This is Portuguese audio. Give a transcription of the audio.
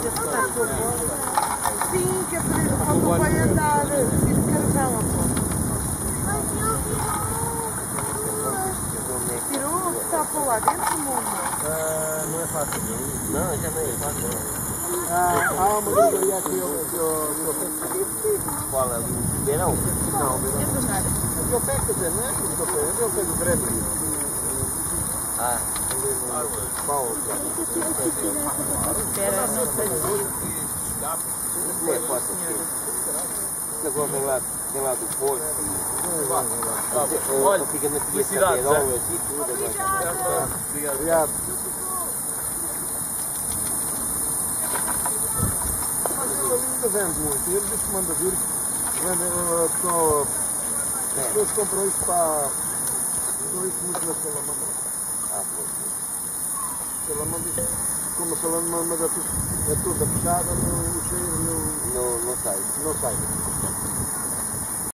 Sim, que é para o fogo vai andar. Preciso de carvão, amor. Tirou? Está para lá dentro, mundo? Não é fácil. Não, já não é fácil. Há uma livraria aqui Qual é? O Beirão? Não, aqui ao pé, quer dizer, não é aqui ao pé, é ao pé do Grêmio. Ah. Paulo. Espera, não sei se... Não é fácil. Esse negócio vem lá do Porto. Olha, fica na felicidade, cadeirolas e tudo. Obrigado. Ainda vende muito. Ele disse que manda vir. As pessoas compram isto para. Usam isto muito na Salamandra. Salamandra, como a Salamandra é toda fechada, o cheiro Não sai. não sai.